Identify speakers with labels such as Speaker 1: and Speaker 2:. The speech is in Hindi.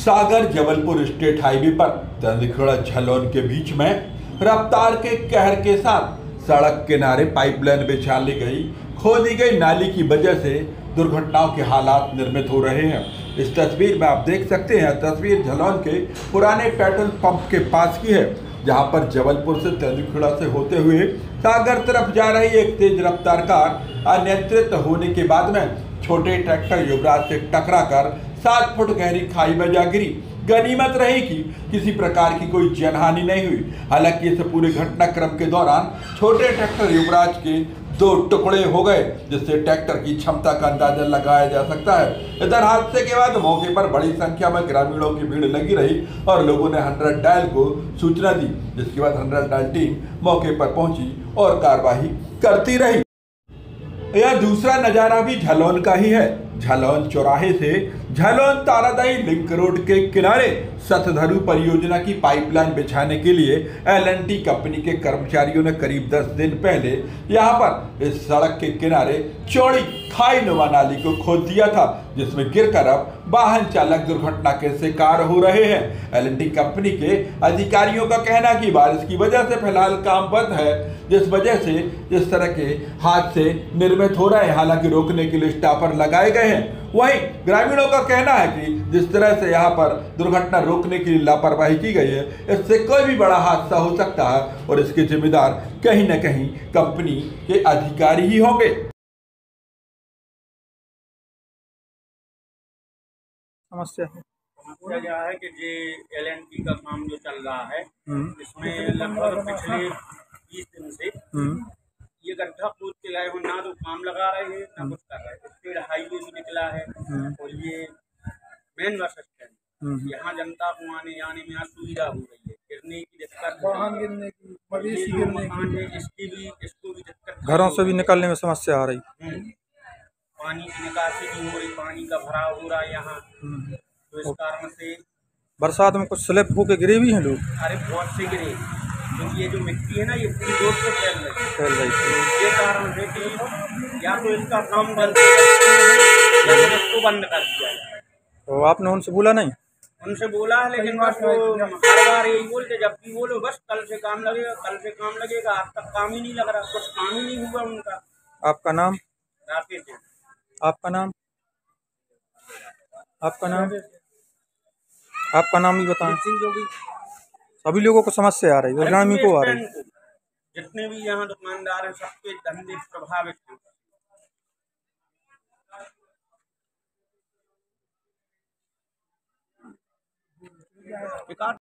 Speaker 1: सागर जबलपुर स्टेट हाईवे पर तंदखेड़ा झलोन के बीच में रफ्तार के कहर के साथ सड़क किनारे पाइपलाइन बिछाली गई खोदी गई नाली की वजह से दुर्घटनाओं के हालात निर्मित हो रहे हैं। इस तस्वीर में आप देख सकते हैं, तस्वीर झलोन के पुराने पेट्रोल पंप के पास की है, जहां पर जबलपुर से तंदखेड़ा से होते हुए सागर तरफ जा रही एक तेज रफ्तार कार अनियंत्रित होने के बाद में छोटे ट्रैक्टर युवराज से टकराकर 7 फुट गहरी खाई में जा गिरी। गनीमत रही कि किसी प्रकार की कोई जनहानि नहीं हुई। हालांकि इस पूरे घटनाक्रम के दौरान छोटे ट्रैक्टर युवराज के 2 टुकड़े हो गए, जिससे ट्रैक्टर की क्षमता का अंदाजा लगाया जा सकता है। इधर हादसे के बाद मौके पर बड़ी संख्या में ग्रामीणों की भीड़ लगी रही और लोगों ने 100 डायल को सूचना दी, जिसके बाद 100 डायल टीम मौके पर पहुंची और कार्रवाई करती रही। यह दूसरा नजारा भी झलोन का ही है। झलोन चौराहे से झलोन तारादाई लिंक रोड के किनारे सतधरु परियोजना की पाइपलाइन बिछाने के लिए L&T कंपनी के कर्मचारियों ने करीब 10 दिन पहले यहां पर इस सड़क के किनारे चौड़ी खाई नुमा नाली को खोद दिया था, जिसमें गिरकर अब वाहन चालक दुर्घटना के शिकार हो रहे हैं। L&T कंपनी के अधिकारियों का कहना कि बारिश की वजह से फिलहाल काम बंद है, जिस वजह से इस तरह के हादसे निर्मित हो रहे हैं। हालांकि रोकने के लिए स्टॉपर लगाए गए हैं। वहीं ग्रामीणों का कहना है कि जिस तरह से यहाँ पर दुर्घटना रोकने की लापरवाही की गई है, इससे कोई भी बड़ा हादसा हो सकता है और इसके जिम्मेदार कहीं न कहीं कंपनी के अधिकारी ही होंगे।
Speaker 2: समस्या
Speaker 3: यह है कि जे L&T का काम जो चल रहा है, इसमें लगभग पिछले 20 दिन से ये गड्ढा खोद के लाए हो, ना तो काम लगा रहे हैं ना कुछ कर रहे हैं। स्टेट हाईवे भी निकला है और ये मेन बस स्टैंड, यहाँ जनता को आने जाने में असुविधा हो रही है, गिरने की दिक्कत, वाहन गिरने की, मवेशी गिरने की, इसको भी दिक्कत,
Speaker 2: घरों से भी निकलने में समस्या आ रही।
Speaker 3: पानी की निकासी नहीं हो रही, पानी का भराव हो रहा है यहाँ, तो इस कारण से
Speaker 2: बरसात में कुछ स्लिप होके गिरे भी हैं लोग।
Speaker 3: अरे बहुत से गिरे, क्योंकि ये जो मिट्टी है ना, ये पूरी रोड पे फैल रही है। ये कारण है कि या तो इसका काम बंद या फिर इसको बंद कर दिया जाए।
Speaker 2: तो आपने उनसे बोला नहीं?
Speaker 3: उनसे बोला है, लेकिन बस वो हर बार यही बोलते, जब भी बोलो बस कल से काम लगेगा, कल से काम लगेगा। आज तक काम ही नहीं लग रहा, कुछ काम ही नहीं हुआ उनका।
Speaker 2: आपका नाम?
Speaker 3: राकेश है।
Speaker 2: आपका नाम? आपका नाम? आपका नाम भी बताएं। सभी लोगों को समस्या आ रही है, ग्रामीण को आ रही है।
Speaker 3: जितने भी यहाँ दुकानदार हैं, सबके धंधे प्रभावित हैं।